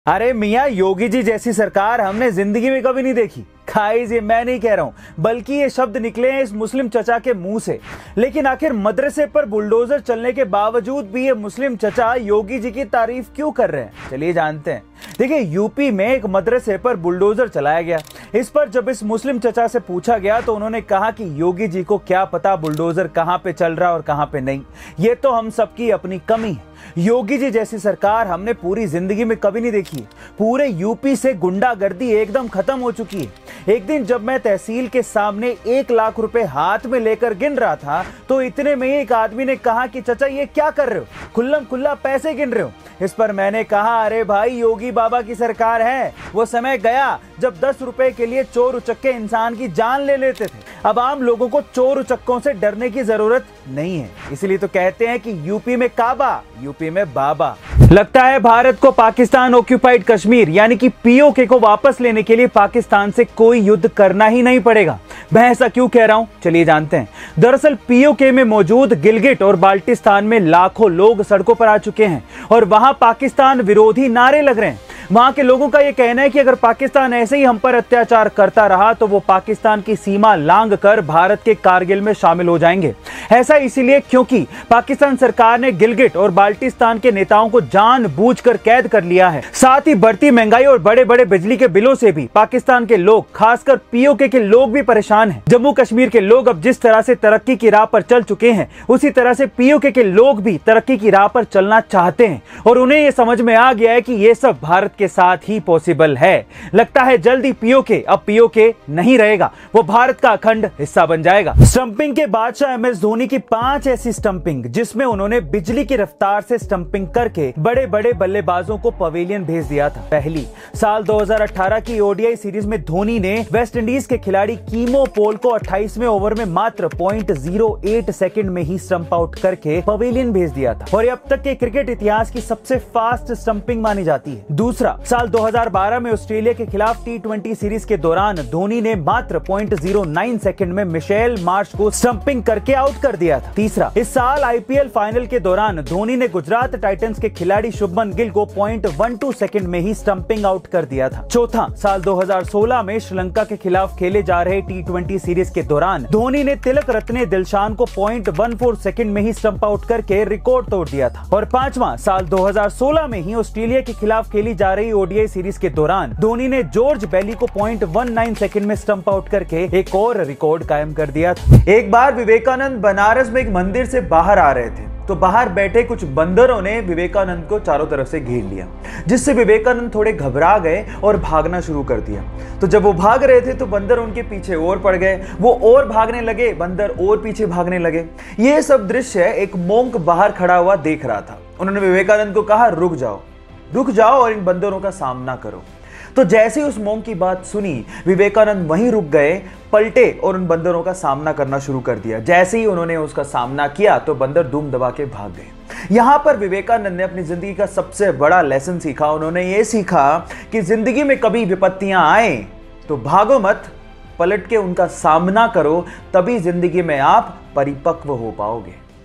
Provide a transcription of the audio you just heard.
अरे मियाँ, योगी जी जैसी सरकार हमने जिंदगी में कभी नहीं देखी। गाइस, ये मैं नहीं कह रहा हूं, बल्कि ये शब्द निकले हैं इस मुस्लिम चचा के मुंह से। लेकिन आखिर मदरसे पर बुलडोजर चलने के बावजूद भी ये मुस्लिम चचा योगी जी की तारीफ क्यों कर रहे हैं, चलिए जानते हैं। देखिए, यूपी में एक मदरसे पर बुलडोजर चलाया गया। इस पर जब इस मुस्लिम चचा से पूछा गया तो उन्होंने कहा कि योगी जी को क्या पता बुलडोजर कहां पे चल रहा और कहां पे नहीं, ये तो हम सबकी अपनी कमी है। योगी जी जैसी सरकार हमने पूरी जिंदगी में कभी नहीं देखी। पूरे यूपी से गुंडागर्दी एकदम खत्म हो चुकी है। एक दिन जब मैं तहसील के सामने 1 लाख रुपए हाथ में लेकर गिन रहा था तो इतने में एक आदमी ने कहा कि चचा ये क्या कर रहे हो, खुल्लम खुल्ला पैसे गिन रहे हो। इस पर मैंने कहा, अरे भाई, योगी बाबा की सरकार है। वो समय गया जब 10 रुपए के लिए चोर उचक्के इंसान की जान ले लेते थे। अब आम लोगों को चोर उचक्कों से डरने की जरूरत नहीं है। इसलिए तो कहते हैं कि यूपी में काबा, यूपी में बाबा। लगता है भारत को पाकिस्तान ऑक्यूपाइड कश्मीर यानी कि पीओके को वापस लेने के लिए पाकिस्तान से कोई युद्ध करना ही नहीं पड़ेगा। मैं ऐसा क्यों कह रहा हूं, चलिए जानते हैं। दरअसल पीओके में मौजूद गिलगिट और बाल्टिस्तान में लाखों लोग सड़कों पर आ चुके हैं और वहां पाकिस्तान विरोधी नारे लग रहे हैं। वहां के लोगों का यह कहना है कि अगर पाकिस्तान ऐसे ही हम पर अत्याचार करता रहा तो वो पाकिस्तान की सीमा लांघ कर भारत के कारगिल में शामिल हो जाएंगे। ऐसा इसीलिए क्योंकि पाकिस्तान सरकार ने गिलगिट और बाल्टिस्तान के नेताओं को जानबूझकर कैद कर लिया है। साथ ही बढ़ती महंगाई और बड़े बड़े बिजली के बिलों से भी पाकिस्तान के लोग, खासकर पीओके के लोग भी परेशान हैं। जम्मू कश्मीर के लोग अब जिस तरह से तरक्की की राह पर चल चुके हैं, उसी तरह से पीओके के लोग भी तरक्की की राह पर चलना चाहते हैं और उन्हें यह समझ में आ गया है कि यह सब भारत के साथ ही पॉसिबल है। लगता है जल्दी पीओके अब पीओके नहीं रहेगा, वो भारत का अखंड हिस्सा बन जाएगा। स्टंपिंग के बादशाह एमएस धोनी की 5 ऐसी स्टंपिंग जिसमें उन्होंने बिजली की रफ्तार से स्टंपिंग करके बड़े बड़े बल्लेबाजों को पवेलियन भेज दिया था। पहली, साल 2018 की ओडीआई सीरीज में धोनी ने वेस्ट इंडीज के खिलाड़ी कीमो पोल को 28वें ओवर में मात्र 0.08 सेकंड में ही स्टंप आउट करके पवेलियन भेज दिया था और अब तक के क्रिकेट इतिहास की सबसे फास्ट स्टंपिंग मानी जाती है। दूसरा, साल 2012 में ऑस्ट्रेलिया के खिलाफ T20 सीरीज के दौरान धोनी ने मात्र 0.09 सेकंड में मिशेल मार्श को स्टंपिंग करके आउट कर दिया था। तीसरा, इस साल आईपीएल फाइनल के दौरान धोनी ने गुजरात टाइटंस के खिलाड़ी शुभमन गिल को 0.12 सेकंड में ही स्टंपिंग आउट कर दिया था। चौथा, साल 2016 में श्रीलंका के खिलाफ खेले जा रहे T20 सीरीज के दौरान धोनी ने तिलक रत्ने दिलशान को 0.14 सेकंड में ही स्टंप आउट करके रिकॉर्ड तोड़ दिया था। और पांचवा, साल 2016 में ही ऑस्ट्रेलिया के खिलाफ खेली जा रही ओडीआई सीरीज के दौरान धोनी ने जॉर्ज बेली को 0.19 सेकंड में स्टंप आउट करके एक और रिकॉर्ड कायम कर दिया था। एक बार विवेकानंद बनारस में एक मंदिर से बाहर आ रहे थे तो बाहर बैठे कुछ बंदरों ने विवेकानंद को चारों तरफ से घेर लिया, जिससे विवेकानंद थोड़े घबरा गए और भागना शुरू कर दिया। तो जब वो भाग रहे थे तो बंदर उनके पीछे और पड़ गए, वो और भागने लगे, बंदर और पीछे भागने लगे। ये सब दृश्य एक मोंक बाहर खड़ा हुआ देख रहा था। उन्होंने विवेकानंद को कहा, रुक जाओ और इन बंदरों का सामना करो। तो जैसे ही उस मोंक की बात सुनी, विवेकानंद वहीं रुक गए, पलटे और उन बंदरों का सामना करना शुरू कर दिया। जैसे ही उन्होंने उसका सामना किया तो बंदर दुम दबा के भाग गए। यहां पर विवेकानंद ने अपनी जिंदगी का सबसे बड़ा लेसन सीखा। उन्होंने ये सीखा कि जिंदगी में कभी विपत्तियां आए तो भागो मत, पलट के उनका सामना करो, तभी जिंदगी में आप परिपक्व हो पाओगे।